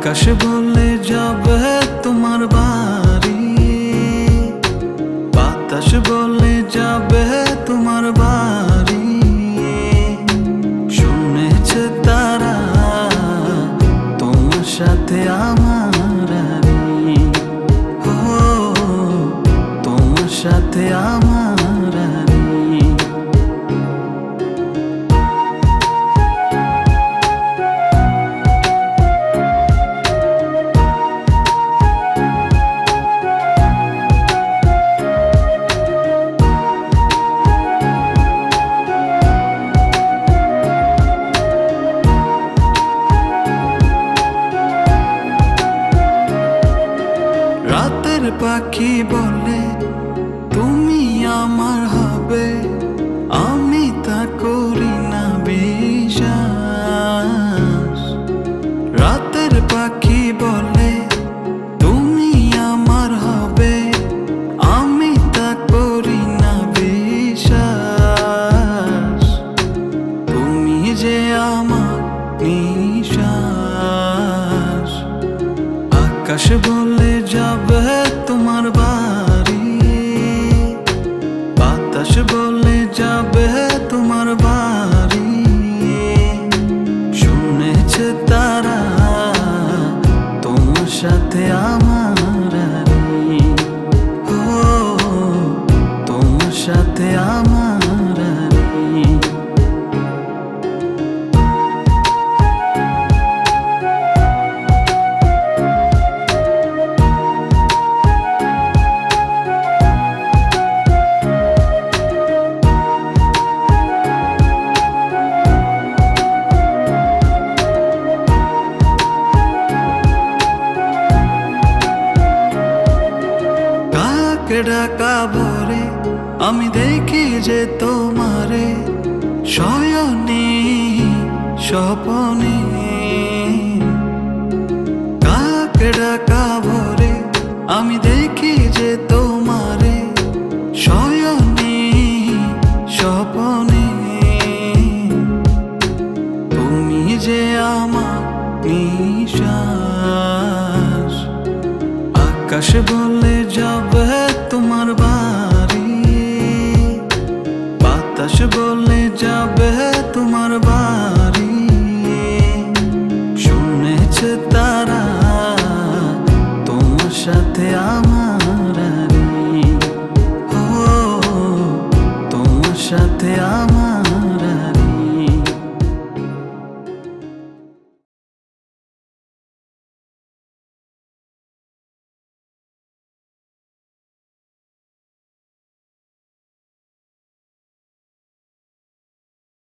আকাশ বলে যাবে তোমার বাড়ি, বাতাস বলে যাবে তোমার বাড়ি। শুনেছে তারা তোমার সাথে আমার আরি, ও তোমার সাথে আমার আরি। রাতের পাখি বলে তুমি আমার হবে, আমি তা করি না বিশ্বাস। রাতের পাখি বলে তুমি আমার হবে, আমি তা করি না বিশ্বাস। তুমি যে আমার নিঃশ্বাস। আকাশ বলে যাবে তোমার বাড়ি, বাতাস বলে যাবে তোমার বাড়ি। শুনেছে তারা তোমার সাথে আমার আরি, ও তোমার সাথে আমার আরি। ডাকা ভরে আমি দেখি যে তোমারে, শয়নে স্বপনে। কাকে ডাকা ভরে আমি দেখি যে তোমারে, শয়নে স্বপনে। তুমি যে আমার নিঃশ্বাস। আকাশ বলে যাবে তোমার বাড়ি, বাতাস বলে যাবে তোমার বাড়ি। শুনেছে তারা তোমার সাথে আমার আরি, ও তোমার সাথে আমার